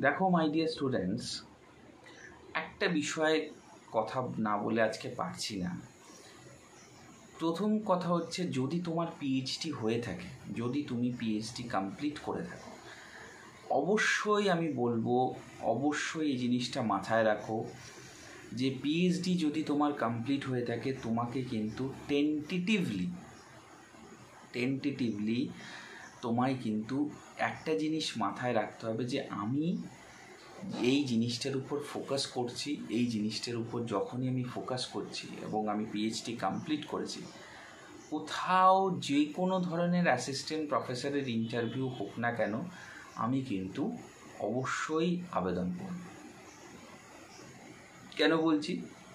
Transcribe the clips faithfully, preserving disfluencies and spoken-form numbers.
দেখো my dear students, একটা বিষয়ে কথা না বলে আজকে পারছি না। প্রথম কথা হচ্ছে, যদি তোমার পিএইচডি হয়ে থাকে, যদি তুমি পিএইচডি কমপ্লিট করে থাকো, অবশ্যই আমি বলবো, অবশ্যই এই জিনিসটা মাথায় রাখো যে পিএইচডি যদি তোমার কমপ্লিট হয়ে থাকে, তোমাকে কিন্তু টেন্টেটিভলি টেন্টেটিভলি তোমায় কিন্তু একটা জিনিস মাথায় রাখতে হবে যে আমি এই জিনিসটার উপর ফোকাস করছি। এই জিনিসটার উপর যখনই আমি ফোকাস করছি এবং আমি পিএইচডি কমপ্লিট করেছি, কোথাও যে কোনো ধরনের অ্যাসিস্ট্যান্ট প্রফেসরের ইন্টারভিউ হোক না কেন, আমি কিন্তু অবশ্যই আবেদন করব। কেন বলছি?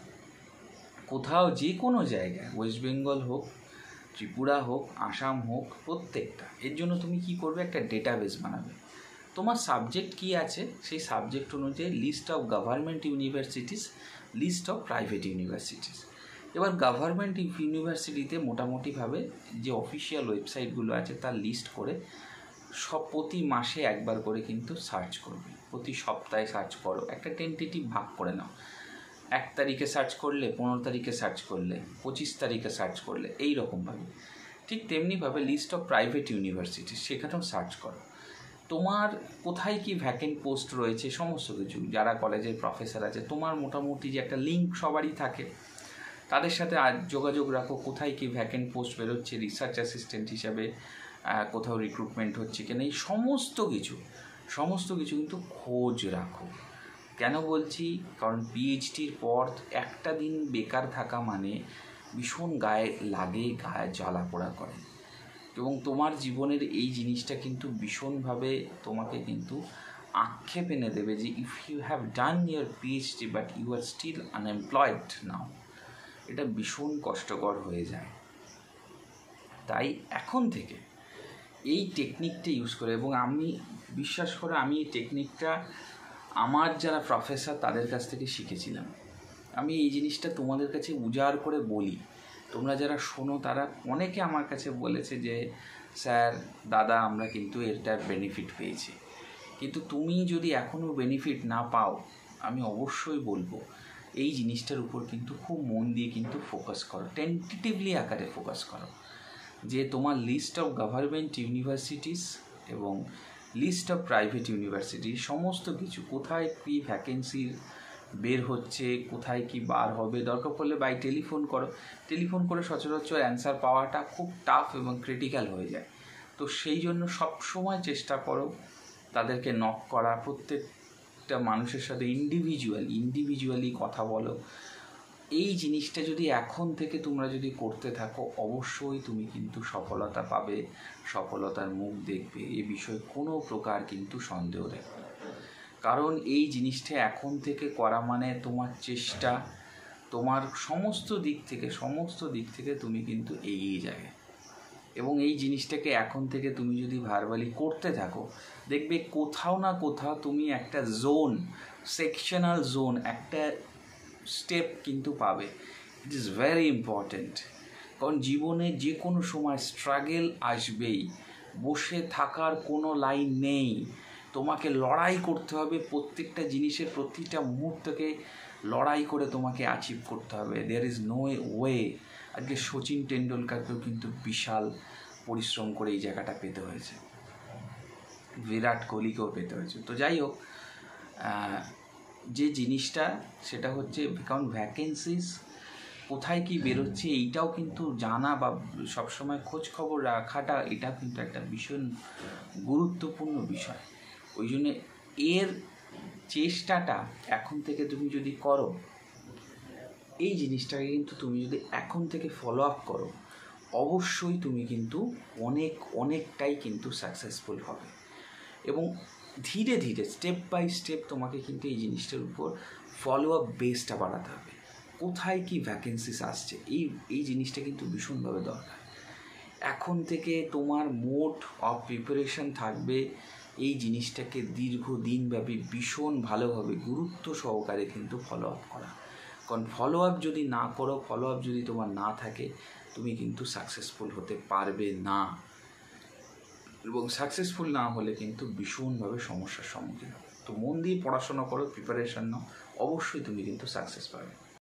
কোথাও যে কোনো জায়গায়, ওয়েস্ট বেঙ্গল হোক, ত্রিপুরা হোক, আসাম হোক, প্রত্যেকটা, এর জন্য তুমি কি করবে? একটা ডেটাবেস বানাবে। তোমার সাবজেক্ট কি আছে, সেই সাবজেক্ট অনুযায়ী list of government universities, list of private universities. এবার গভর্নমেন্ট ইউনিভার্সিটিতে মোটামুটিভাবে যে অফিসিয়াল ওয়েবসাইটগুলো আছে তার লিস্ট করে সব প্রতি মাসে একবার করে কিন্তু সার্চ করবে, প্রতি সপ্তাহে সার্চ করো, একটা টেন্টেটিভ ভাগ করে নাও। এক তারিখে সার্চ করলে, পনেরো তারিখে সার্চ করলে, পঁচিশ তারিখে সার্চ করলে, এই রকমভাবে। ঠিক তেমনিভাবে লিস্ট অফ প্রাইভেট ইউনিভার্সিটি, সেখানেও সার্চ করো। তোমার কোথায় কি ভ্যাকেন্ট পোস্ট রয়েছে, সমস্ত কিছু, যারা কলেজের প্রফেসর আছে, তোমার মোটামুটি যে একটা লিঙ্ক সবারই থাকে, তাদের সাথে আজ যোগাযোগ রাখো। কোথায় কি ভ্যাকেন্ট পোস্ট বেরোচ্ছে রিসার্চ অ্যাসিস্ট্যান্ট হিসাবে, কোথাও রিক্রুটমেন্ট হচ্ছে কিনা, এই সমস্ত কিছু সমস্ত কিছু কিন্তু খোঁজ রাখো। কেন বলছি? কারণ পিএইচডির পর একটা দিন বেকার থাকা মানে ভীষণ গায়ে লাগে, গায়ে জ্বালা পোড়া করে, এবং তোমার জীবনের এই জিনিসটা কিন্তু ভীষণভাবে তোমাকে কিন্তু আক্ষেপ এনে দেবে যে if you have done your PhD but you are still unemployed now, এটা ভীষণ কষ্টকর হয়ে যায়। তাই এখন থেকে এই টেকনিকটা ইউজ করে, এবং আমি বিশ্বাস করে আমি এই টেকনিকটা আমার যারা প্রফেসর তাদের কাছ থেকে শিখেছিলাম। আমি এই জিনিসটা তোমাদের কাছে উজাড় করে বলি, তোমরা যারা শোনো তারা অনেকে আমার কাছে বলেছে যে স্যার, দাদা, আমরা কিন্তু এটার বেনিফিট পেয়েছি। কিন্তু তুমি যদি এখনও বেনিফিট না পাও, আমি অবশ্যই বলবো এই জিনিসটার উপর কিন্তু খুব মন দিয়ে কিন্তু ফোকাস করো, টেন্টেটিভলি আকারে ফোকাস করো, যে তোমার লিস্ট অফ গভর্নমেন্ট ইউনিভার্সিটিস এবং লিস্ট অফ প্রাইভেট ইউনিভার্সিটি, সমস্ত কিছু, কোথায় কী ভ্যাকেন্সি বের হচ্ছে, কোথায় কি বার হবে, দরকার পড়লে বাই টেলিফোন করো। টেলিফোন করে সচরাচর অ্যান্সার পাওয়াটা খুব টাফ এবং ক্রিটিক্যাল হয়ে যায়। তো সেই জন্য সবসময় চেষ্টা করো তাদেরকে নক করা, প্রত্যেকটা মানুষের সাথে ইন্ডিভিজুয়াল ইন্ডিভিজুয়ালি কথা বলো। এই জিনিসটা যদি এখন থেকে তোমরা যদি করতে থাকো, অবশ্যই তুমি কিন্তু সফলতা পাবে, সফলতার মুখ দেখবে, এ বিষয়ে কোনো প্রকার কিন্তু সন্দেহ দেখবে। কারণ এই জিনিসটা এখন থেকে করা মানে তোমার চেষ্টা, তোমার সমস্ত দিক থেকে সমস্ত দিক থেকে তুমি কিন্তু এগিয়ে যাবে। এবং এই জিনিসটাকে এখন থেকে তুমি যদি ভার্বালি করতে থাকো, দেখবে কোথাও না কোথাও তুমি একটা জোন, সেকশনাল জোন, একটা স্টেপ কিন্তু পাবে। It is very important. কারণ জীবনে যে কোনো সময় স্ট্রাগল আসবেই, বসে থাকার কোনো লাইন নেই। তোমাকে লড়াই করতে হবে, প্রত্যেকটা জিনিসের প্রতিটা মুহূর্তকে লড়াই করে তোমাকে অ্যাচিভ করতে হবে। There is no way. আজকে সচিন টেন্ডুলকারকেও কিন্তু বিশাল পরিশ্রম করে এই জায়গাটা পেতে হয়েছে, বিরাট কোহলিকেও পেতে হয়েছে। তো যাই হোক, যে জিনিসটা সেটা হচ্ছে, কারণ ভ্যাকেন্সিস কোথায় কি বেরোচ্ছে এইটাও কিন্তু জানা বা সবসময় খোঁজ খবর রাখাটা, এটা কিন্তু একটা ভীষণ গুরুত্বপূর্ণ বিষয়। ওই জন্যে এর চেষ্টাটা এখন থেকে তুমি যদি করো, এই জিনিসটাকে কিন্তু তুমি যদি এখন থেকে ফলো আপ করো, অবশ্যই তুমি কিন্তু অনেক অনেকটাই কিন্তু সাকসেসফুল হবে। এবং ধীরে ধীরে স্টেপ বাই স্টেপ তোমাকে কিন্তু এই জিনিসটার উপর ফলো আপ বেসটা বাড়াতে হবে। কোথায় কি ভ্যাকেন্সিস আসছে, এই এই জিনিসটা কিন্তু ভীষণভাবে দরকার। এখন থেকে তোমার মোড অফ প্রিপারেশন থাকবে এই জিনিসটাকে দীর্ঘদিনব্যাপী ভীষণ ভালোভাবে গুরুত্ব সহকারে কিন্তু ফলো আপ করা। কারণ ফলো আপ যদি না করো, ফলো আপ যদি তোমার না থাকে, তুমি কিন্তু সাকসেসফুল হতে পারবে না, এবং সাকসেসফুল না হলে কিন্তু ভীষণভাবে সমস্যার সম্মুখীন হবে। তো মন দিয়ে পড়াশোনা করো, প্রিপারেশন নাও, অবশ্যই তুমি কিন্তু সাকসেস পাবে।